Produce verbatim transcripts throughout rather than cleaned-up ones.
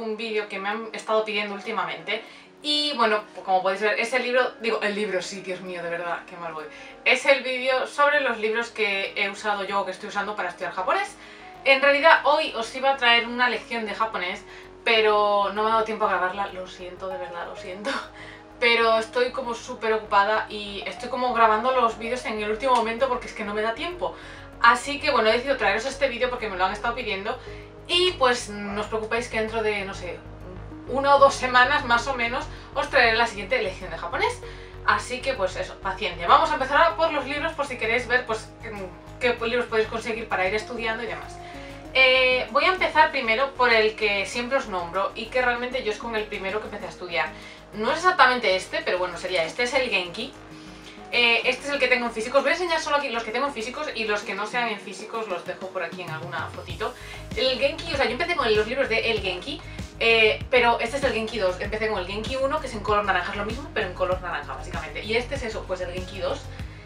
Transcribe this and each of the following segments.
un vídeo que me han estado pidiendo últimamente. Y bueno, como podéis ver, es el libro, digo, el libro, sí, Dios mío, de verdad, qué mal voy. Es el vídeo sobre los libros que he usado yo o que estoy usando para estudiar japonés. En realidad hoy os iba a traer una lección de japonés, pero no me ha dado tiempo a grabarla, lo siento, de verdad, lo siento. Pero estoy como súper ocupada y estoy como grabando los vídeos en el último momento porque es que no me da tiempo. Así que bueno, he decidido traeros este vídeo porque me lo han estado pidiendo. Y pues no os preocupéis que dentro de, no sé, una o dos semanas más o menos os traeré la siguiente lección de japonés. Así que pues eso, paciencia. Vamos a empezar ahora por los libros, por si queréis ver pues qué libros podéis conseguir para ir estudiando y demás. Eh, voy a empezar primero por el que siempre os nombro y que realmente yo es con el primero que empecé a estudiar. No es exactamente este, pero bueno, sería este, es el Genki. Eh, este es el que tengo en físicos. Voy a enseñar solo aquí los que tengo en físicos y los que no sean en físicos los dejo por aquí en alguna fotito. El Genki, o sea, yo empecé con los libros de El Genki, eh, pero este es el Genki dos. Empecé con el Genki uno, que es en color naranja, es lo mismo, pero en color naranja, básicamente. Y este es eso, pues el Genki dos.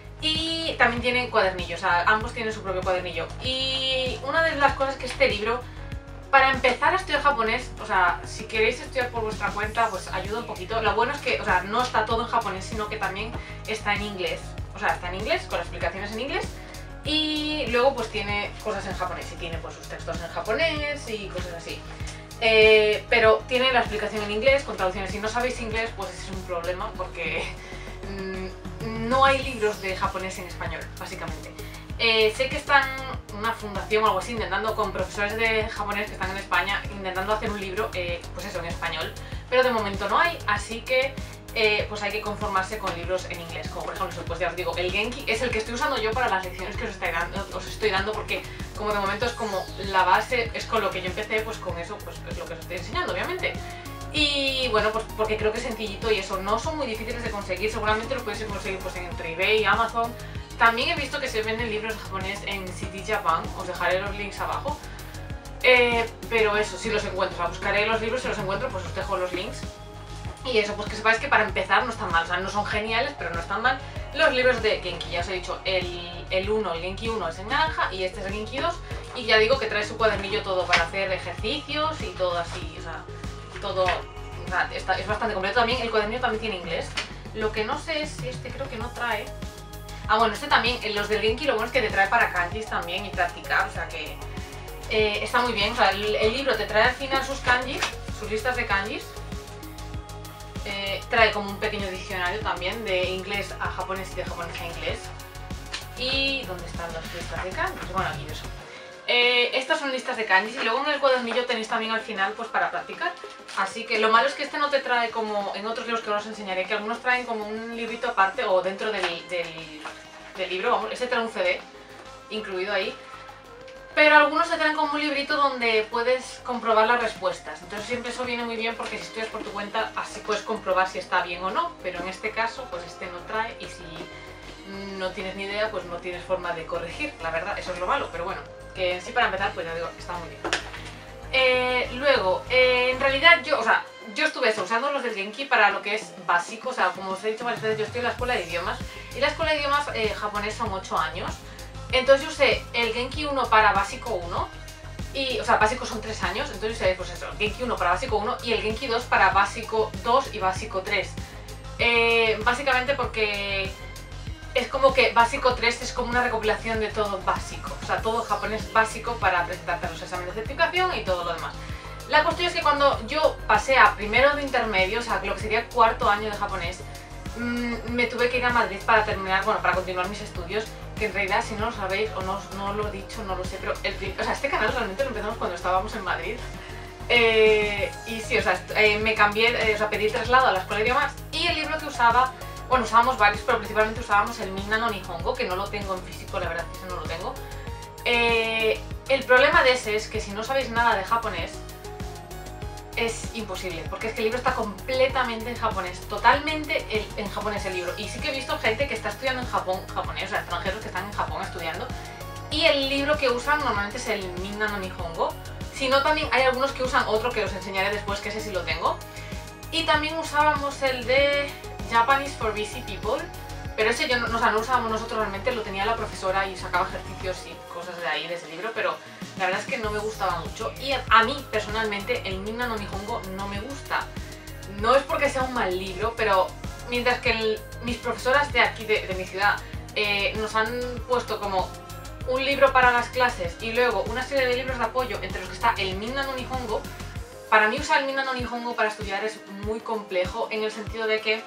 Y también tiene cuadernillos, o sea, ambos tienen su propio cuadernillo. Y una de las cosas que este libro, para empezar a estudiar japonés, o sea, si queréis estudiar por vuestra cuenta, pues ayuda un poquito. Lo bueno es que, o sea, no está todo en japonés, sino que también está en inglés. O sea, está en inglés, con las explicaciones en inglés. Y luego pues tiene cosas en japonés, y tiene pues sus textos en japonés y cosas así. Eh, pero tiene la explicación en inglés, con traducciones. Si no sabéis inglés, pues ese es un problema, porque mmm, no hay libros de japonés en español, básicamente. Eh, sé que están una fundación o algo así intentando, con profesores de japonés que están en España, intentando hacer un libro, eh, pues eso, en español, pero de momento no hay, así que eh, pues hay que conformarse con libros en inglés, como por ejemplo, pues ya os digo, el Genki es el que estoy usando yo para las lecciones que os estoy dando, os estoy dando porque como de momento es como la base, es con lo que yo empecé, pues con eso pues es lo que os estoy enseñando, obviamente. Y bueno, pues porque creo que es sencillito y eso, no son muy difíciles de conseguir, seguramente lo podéis conseguir pues entre eBay y Amazon. También he visto que se venden libros japonés en City Japan, os dejaré los links abajo. Eh, pero eso, si los encuentro, o sea, buscaré los libros, si los encuentro, pues os dejo los links. Y eso, pues que sepáis que para empezar no están mal, o sea, no son geniales, pero no están mal. Los libros de Genki, ya os he dicho, el, el uno, el Genki uno es en naranja y este es el Genki dos. Y ya digo que trae su cuadernillo todo para hacer ejercicios y todo así, o sea, todo, o sea, está, es bastante completo. También el cuadernillo también tiene inglés. Lo que no sé es si este creo que no trae. Ah, bueno, este también, los del Genki, lo bueno es que te trae para kanjis también y practicar, o sea que eh, está muy bien. O sea, el, el libro te trae al final sus kanjis, sus listas de kanjis. Eh, trae como un pequeño diccionario también de inglés a japonés y de japonés a inglés. ¿Y dónde están las listas de kanjis? Bueno, aquí eso. Eh, estas son listas de kanjis y luego en el cuadernillo tenéis también al final pues para practicar. Así que lo malo es que este no te trae como en otros libros que os enseñaré, que algunos traen como un librito aparte o dentro del, del, del libro, vamos, este trae un C D incluido ahí. Pero algunos te traen como un librito donde puedes comprobar las respuestas. Entonces siempre eso viene muy bien porque si estudias por tu cuenta así puedes comprobar si está bien o no. Pero en este caso pues este no trae y si no tienes ni idea pues no tienes forma de corregir, la verdad, eso es lo malo. Pero bueno, que en sí para empezar pues ya digo, está muy bien. Eh, luego, eh, en realidad yo, o sea, yo estuve eso, usando los del Genki para lo que es básico. O sea, como os he dicho varias veces, yo estoy en la escuela de idiomas y la escuela de idiomas eh, japonés son ocho años. Entonces yo usé el Genki uno para básico uno, y, o sea, básico son tres años, entonces usé pues eso, el Genki uno para básico uno y el Genki dos para básico dos y básico tres. Eh, básicamente porque es como que básico tres es como una recopilación de todo básico, o sea, todo japonés básico para presentarte a los exámenes de certificación y todo lo demás. La cuestión es que cuando yo pasé a primero de intermedio, o sea, lo que sería cuarto año de japonés, mmm, me tuve que ir a Madrid para terminar, bueno, para continuar mis estudios. Que en realidad, si no lo sabéis o no, no lo he dicho, no lo sé, pero el, o sea, este canal realmente lo empezamos cuando estábamos en Madrid. Eh, y sí, o sea, eh, me cambié, eh, o sea, pedí traslado a la escuela de idiomas y el libro que usaba, bueno, usábamos varios, pero principalmente usábamos el Minna no Nihongo, que no lo tengo en físico, la verdad es que no lo tengo. Eh, el problema de ese es que si no sabéis nada de japonés, es imposible, porque es que el libro está completamente en japonés, totalmente el, en japonés el libro. Y sí que he visto gente que está estudiando en Japón, japonés, o sea, extranjeros que están en Japón estudiando, y el libro que usan normalmente es el Minna no Nihongo. Si no, también hay algunos que usan otro que os enseñaré después, que ese sí lo tengo. Y también usábamos el de Japanese for Busy People, pero ese yo no, o sea, no usábamos nosotros realmente, lo tenía la profesora y sacaba ejercicios y cosas de ahí, de ese libro, pero la verdad es que no me gustaba mucho. Y a, a mí, personalmente, el Minna no Nihongo no me gusta. No es porque sea un mal libro, pero mientras que el, mis profesoras de aquí, de, de mi ciudad, eh, nos han puesto como un libro para las clases y luego una serie de libros de apoyo entre los que está el Minna no Nihongo, para mí usar el Minna no Nihongo para estudiar es muy complejo, en el sentido de que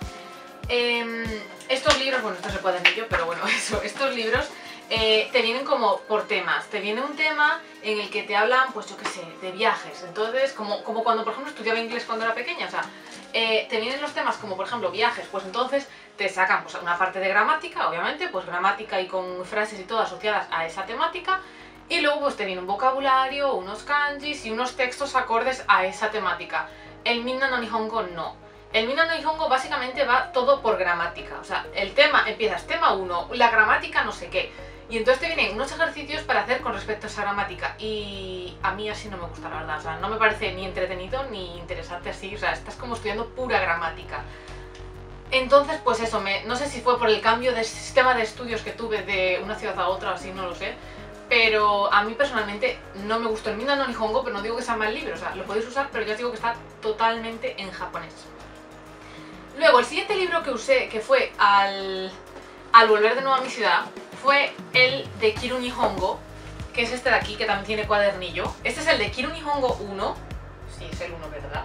eh, estos libros, bueno, esto se puede en ello, pero bueno, eso, estos libros eh, te vienen como por temas. Te viene un tema en el que te hablan, pues yo qué sé, de viajes. Entonces, como, como cuando por ejemplo estudiaba inglés cuando era pequeña, o sea, eh, te vienen los temas como por ejemplo viajes, pues entonces te sacan pues una parte de gramática, obviamente, pues gramática y con frases y todo asociadas a esa temática. Y luego pues te viene un vocabulario, unos kanjis y unos textos acordes a esa temática. El Minna no Nihongo no. El Minna no Nihongo básicamente va todo por gramática. O sea, el tema, empiezas tema uno, la gramática no sé qué. Y entonces te vienen unos ejercicios para hacer con respecto a esa gramática. Y a mí así no me gusta, la verdad. O sea, no me parece ni entretenido ni interesante así. O sea, estás como estudiando pura gramática. Entonces, pues eso, me, no sé si fue por el cambio de sistema de estudios que tuve de una ciudad a otra, así no lo sé. Pero a mí personalmente no me gustó el Minna no Nihongo, pero no digo que sea mal libro, o sea, lo podéis usar, pero ya os digo que está totalmente en japonés. Luego, el siguiente libro que usé, que fue al, al volver de nuevo a mi ciudad, fue el de Kiru Nihongo, que es este de aquí, que también tiene cuadernillo. Este es el de Kiru Nihongo uno, sí, es el uno, ¿verdad?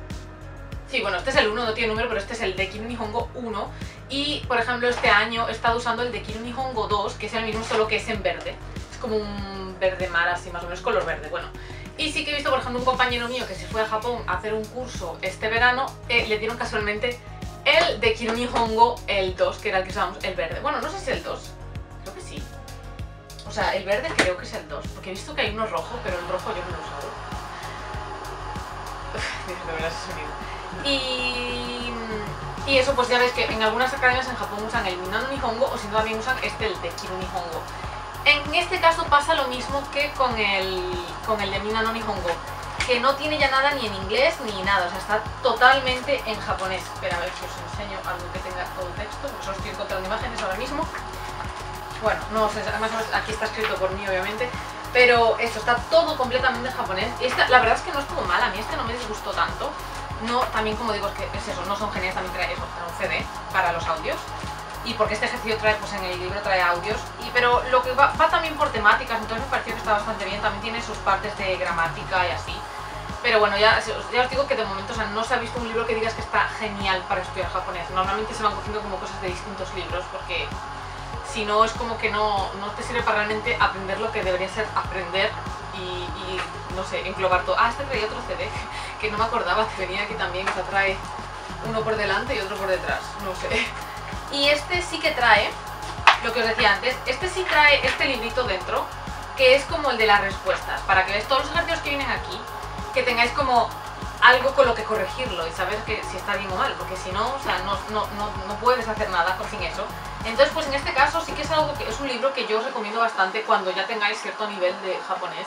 Sí, bueno, este es el uno, no tiene número, pero este es el de Kiru Nihongo uno. Y, por ejemplo, este año he estado usando el de Kiru Nihongo dos, que es el mismo, solo que es en verde. Como un verde mar, así más o menos, color verde, bueno. Y sí que he visto, por ejemplo, un compañero mío que se fue a Japón a hacer un curso este verano, eh, le dieron casualmente el de Kiru Nihongo, el dos, que era el que usábamos, el verde. Bueno, no sé si es el dos, creo que sí. O sea, el verde creo que es el dos, porque he visto que hay uno rojo, pero el rojo yo no lo he usado. Uf, de verdad ese sonido. Y... y eso, pues ya ves que en algunas academias en Japón usan el Minna no Nihongo, o si no también usan este, el de Kiru Nihongo. En este caso pasa lo mismo que con el, con el de Minna no Nihongo, que no tiene ya nada ni en inglés ni nada, o sea, está totalmente en japonés. Espera, a ver si os enseño algo que tenga todo texto, porque solo estoy encontrando imágenes ahora mismo. Bueno, no sé, más o menos aquí está escrito por mí, obviamente, pero esto está todo completamente en japonés. Y esta, la verdad es que no estuvo mal, a mí este no me disgustó tanto. No, también como digo, es que es eso, no son geniales, también trae eso, para un C D, para los audios. Y porque este ejercicio trae, pues en el libro trae audios, y, pero lo que va, va también por temáticas, entonces me pareció que está bastante bien, también tiene sus partes de gramática y así. Pero bueno, ya, ya os digo que de momento, o sea, no se ha visto un libro que digas que está genial para estudiar japonés. Normalmente se van cogiendo como cosas de distintos libros, porque si no es como que no, no te sirve para realmente aprender lo que debería ser aprender y, y no sé, englobar todo. Ah, este trae otro C D, que no me acordaba que venía aquí también, o sea, trae uno por delante y otro por detrás, no sé. Y este sí que trae, lo que os decía antes, este sí trae este librito dentro, que es como el de las respuestas, para que veáis todos los ejercicios que vienen aquí, que tengáis como algo con lo que corregirlo y saber que si está bien o mal, porque si no, o sea, no, no, no, no puedes hacer nada sin eso. Entonces, pues en este caso sí que es algo que es un libro que yo os recomiendo bastante cuando ya tengáis cierto nivel de japonés.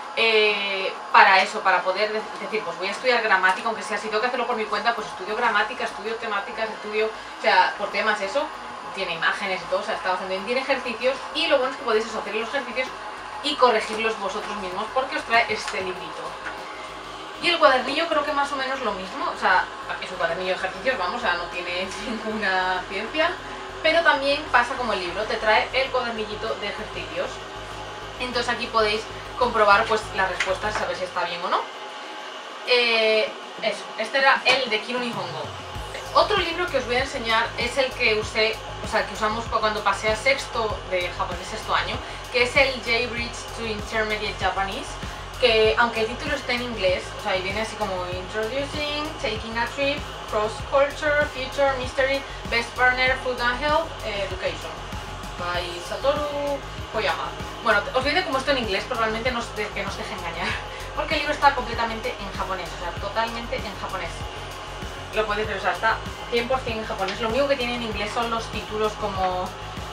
Eh, para eso, para poder decir, pues voy a estudiar gramática, aunque sea si tengo que hacerlo por mi cuenta, pues estudio gramática, estudio temáticas, estudio, o sea, por temas eso, tiene imágenes y todo, o sea, está bastante bien, tiene ejercicios, y lo bueno es que podéis eso, hacer los ejercicios y corregirlos vosotros mismos, porque os trae este librito. Y el cuadernillo creo que más o menos lo mismo, o sea, es un cuadernillo de ejercicios, vamos, o sea, no tiene ninguna ciencia, pero también pasa como el libro, te trae el cuadernillito de ejercicios. Entonces aquí podéis comprobar pues las respuestas, saber si está bien o no. Eh, eso, este era el de Kiru Nihongo. Otro libro que os voy a enseñar es el que usé, o sea, que usamos cuando pasé a sexto de japonés, sexto año, que es el J-Bridge to Intermediate Japanese, que aunque el título está en inglés, o sea, y viene así como Introducing, Taking a Trip, Cross Culture, Future, Mystery, Best Partner, Food and Health, Education, by Satoru Koyama. Bueno, os diré como esto en inglés, pero realmente no os de, que no os deje engañar, porque el libro está completamente en japonés, o sea, totalmente en japonés. Lo podéis ver, o sea, está cien por cien en japonés. Lo único que tiene en inglés son los títulos como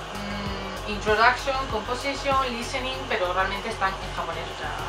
mmm, Introduction, Composition, Listening, pero realmente están en japonés, o sea,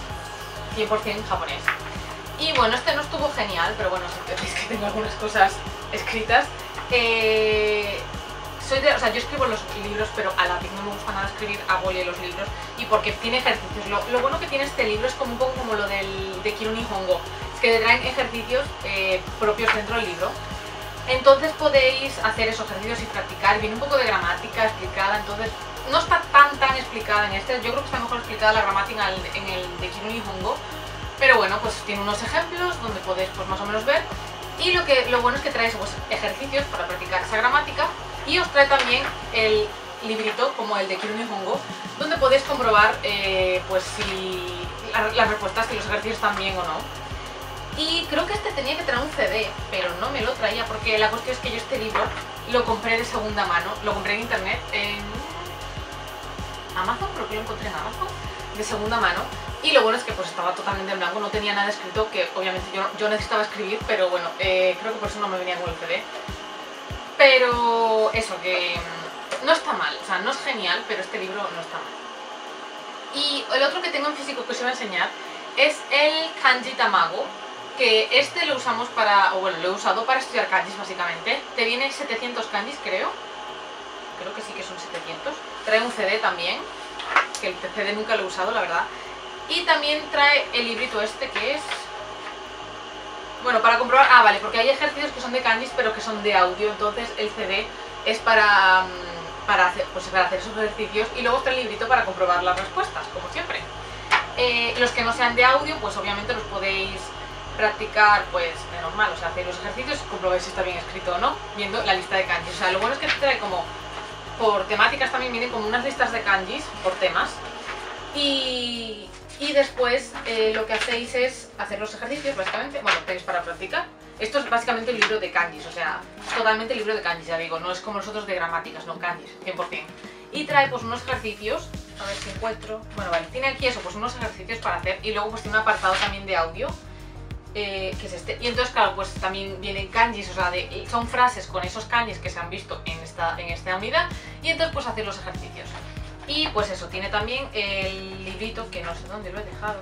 cien por cien en japonés. Y bueno, este no estuvo genial, pero bueno, si veis que tengo algunas cosas escritas. Eh, soy de, o sea, yo escribo los libros, pero a la vez no me gusta nada escribir a boli los libros, y porque tiene ejercicios. Lo, lo bueno que tiene este libro es como un poco como lo del de Kiru Nihongo, es que te traen ejercicios eh, propios dentro del libro. Entonces podéis hacer esos ejercicios y practicar. Viene un poco de gramática explicada, entonces no está tan tan explicada en este. Yo creo que está mejor explicada la gramática en el de Kiru Nihongo, pero bueno, pues tiene unos ejemplos donde podéis pues más o menos ver. Y lo, que, lo bueno es que trae pues, ejercicios para practicar esa gramática, y os trae también el librito como el de Kiru Nihongo, donde podéis comprobar eh, pues si la, las respuestas, si los ejercicios están bien o no. Y creo que este tenía que traer un C D, pero no me lo traía, porque la cuestión es que yo este libro lo compré de segunda mano, lo compré en internet, en Amazon, creo que lo encontré en Amazon, de segunda mano. Y lo bueno es que pues estaba totalmente en blanco, no tenía nada escrito, que obviamente yo, yo necesitaba escribir, pero bueno, eh, creo que por eso no me venía con el C D. Pero eso, que no está mal, o sea, no es genial, pero este libro no está mal. Y el otro que tengo en físico que os voy a enseñar es el Kanji Tamago, que este lo usamos para, o bueno, lo he usado para estudiar kanjis básicamente. Te viene setecientos kanjis, creo. Creo que sí que son setecientos. Trae un C D también, que el C D nunca lo he usado, la verdad. Y también trae el librito este que es... Bueno, para comprobar... Ah, vale, porque hay ejercicios que son de kanjis pero que son de audio, entonces el C D es para, para, hacer, pues para hacer esos ejercicios, y luego está el librito para comprobar las respuestas, como siempre. Eh, los que no sean de audio, pues obviamente los podéis practicar pues de normal, o sea, hacéis los ejercicios y comprobáis si está bien escrito o no, viendo la lista de kanjis. O sea, lo bueno es que trae como por temáticas, también vienen como unas listas de kanjis por temas, y, y después eh, lo que hacéis es hacer los ejercicios, básicamente, bueno, tenéis para practicar. Esto es básicamente el libro de kanjis, o sea, totalmente el libro de kanjis, ya digo, no es como los otros de gramáticas, no, kanjis, cien por cien. Y trae pues unos ejercicios, a ver si encuentro, bueno, vale, tiene aquí eso, pues unos ejercicios para hacer, y luego pues tiene un apartado también de audio, Eh, que es este. Y entonces, claro, pues también vienen kanjis, o sea, de, son frases con esos kanjis que se han visto en esta, en esta unidad, y entonces pues hacer los ejercicios. Y pues eso, tiene también el librito, que no sé dónde lo he dejado.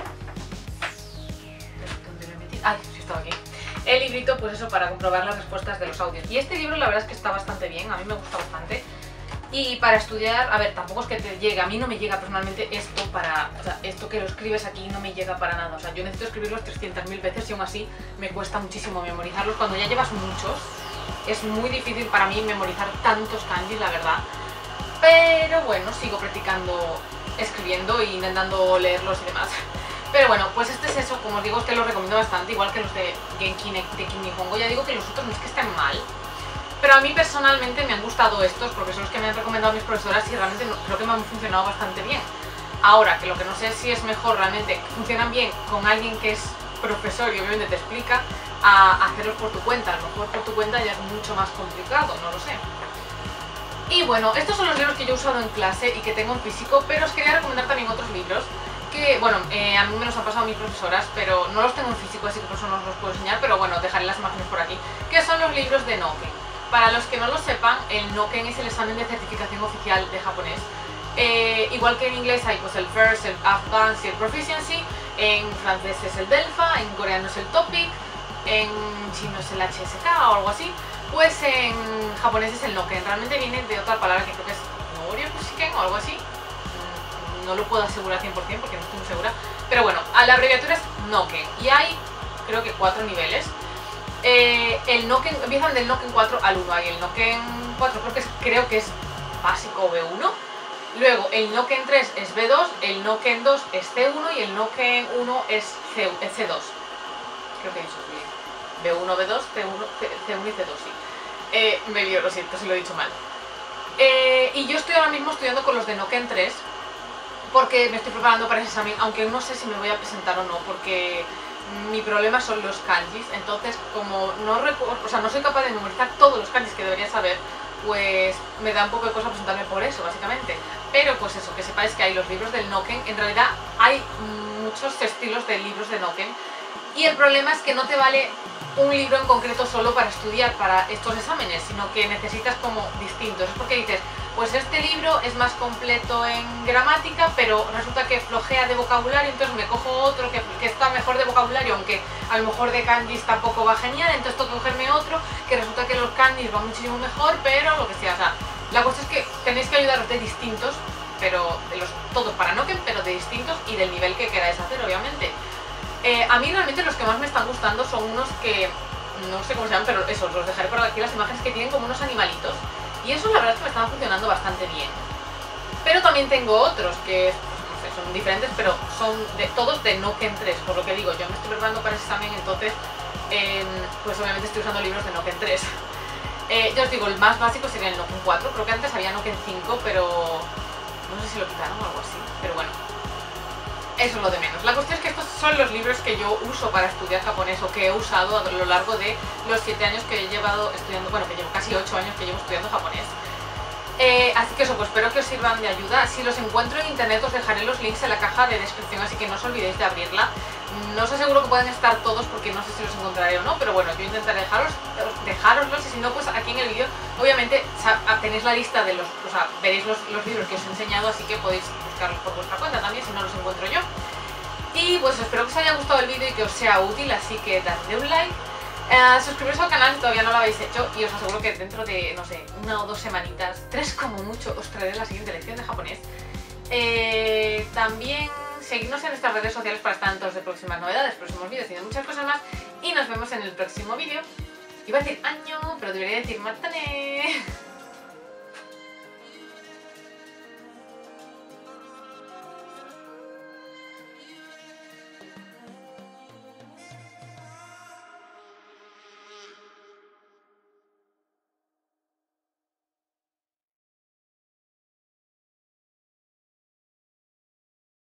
¿Dónde lo he metido? Ay, sí, estaba aquí. El librito, pues eso, para comprobar las respuestas de los audios. Y este libro la verdad es que está bastante bien, a mí me gusta bastante. Y para estudiar, a ver, tampoco es que te llegue, a mí no me llega personalmente esto para, o sea, esto que lo escribes aquí no me llega para nada. O sea, yo necesito escribirlos trescientas mil veces y aún así me cuesta muchísimo memorizarlos. Cuando ya llevas muchos, es muy difícil para mí memorizar tantos kanjis, la verdad. Pero bueno, sigo practicando escribiendo e intentando leerlos y demás. Pero bueno, pues este es eso, como os digo, este lo recomiendo bastante, igual que los de Genki de Kiru Nihongo. Ya digo que los otros no es que estén mal, pero a mí personalmente me han gustado estos porque son los que me han recomendado mis profesoras y realmente creo que me han funcionado bastante bien. Ahora, que lo que no sé si es mejor realmente funcionan bien con alguien que es profesor y obviamente te explica, a hacerlos por tu cuenta. A lo mejor por tu cuenta ya es mucho más complicado, no lo sé. Y bueno, estos son los libros que yo he usado en clase y que tengo en físico, pero os quería recomendar también otros libros que, bueno, eh, a mí me los han pasado mis profesoras, pero no los tengo en físico, así que por eso no os los puedo enseñar, pero bueno, dejaré las imágenes por aquí, que son los libros de Noken. Para los que no lo sepan, el Noken es el examen de certificación oficial de japonés. Eh, igual que en inglés hay pues el First, el Advanced y el Proficiency, en francés es el Delfa, en coreano es el Topic, en chino es el H S K o algo así, pues en japonés es el Noken. Realmente viene de otra palabra que creo que es Norio Kushiken o algo así. No lo puedo asegurar cien por cien porque no estoy muy segura, pero bueno, a la abreviatura es Noken y hay creo que cuatro niveles. Eh, el Noken, empiezan del Noken cuatro al uno, hay el Noken cuatro creo que es, creo que es básico B uno, luego el Noken tres es B dos, el Noken dos es C uno y el Noken uno es C, es C dos, creo que he dicho bien, B uno, B dos, C uno, C uno y C dos, sí. Eh, me lío, lo siento si lo he dicho mal. Eh, y yo estoy ahora mismo estudiando con los de Noken tres, porque me estoy preparando para ese examen, aunque no sé si me voy a presentar o no, porque mi problema son los kanjis. Entonces, como no, o sea, no soy capaz de memorizar todos los kanjis que debería saber, pues me da un poco de cosa presentarme por eso, básicamente. Pero pues eso, que sepáis que hay los libros del Noken, en realidad hay muchos estilos de libros de Noken, y el problema es que no te vale un libro en concreto solo para estudiar para estos exámenes, sino que necesitas como distintos. Es porque dices, pues este libro es más completo en gramática, pero resulta que flojea de vocabulario, entonces me cojo otro que, que está mejor de vocabulario, aunque a lo mejor de kanjis tampoco va genial, entonces tengo que cogerme otro, que resulta que los kanjis van muchísimo mejor, pero lo que sea, o sea, la cuestión es que tenéis que ayudaros de distintos, pero de los todos para Noken, pero de distintos y del nivel que queráis hacer, obviamente. Eh, a mí realmente los que más me están gustando son unos que, no sé cómo se llaman, pero eso, os dejaré por aquí las imágenes, que tienen como unos animalitos, y esos la verdad es que me están funcionando bastante bien. Pero también tengo otros que, pues, no sé, son diferentes, pero son de, todos de Noken tres, por lo que digo, yo me estoy preparando para ese examen, entonces, eh, pues obviamente estoy usando libros de Noken tres. Eh, ya os digo, el más básico sería el Noken cuatro, creo que antes había Noken cinco, pero no sé si lo quitaron o algo así, pero bueno. Eso es lo de menos. La cuestión es que estos son los libros que yo uso para estudiar japonés, o que he usado a lo largo de los siete años que he llevado estudiando, bueno, que llevo casi ocho años que llevo estudiando japonés. Eh, así que eso, pues espero que os sirvan de ayuda. Si los encuentro en internet os dejaré los links en la caja de descripción, así que no os olvidéis de abrirla. No os aseguro que pueden estar todos porque no sé si los encontraré o no, pero bueno, yo intentaré dejaros, dejároslos, y si no, pues aquí en el vídeo obviamente tenéis la lista de los, o sea, veréis los, los libros que os he enseñado, así que podéis buscarlos por vuestra cuenta también si no los encuentro yo. Y pues espero que os haya gustado el vídeo y que os sea útil, así que dadle un like. Uh, suscribiros al canal si todavía no lo habéis hecho, y os aseguro que dentro de, no sé, una o dos semanitas, tres como mucho, os traeré la siguiente lección de japonés. Eh, también seguidnos en nuestras redes sociales para estar atentos de próximas novedades, próximos vídeos y de muchas cosas más. Y nos vemos en el próximo vídeo. Iba a decir año, pero debería decir matane.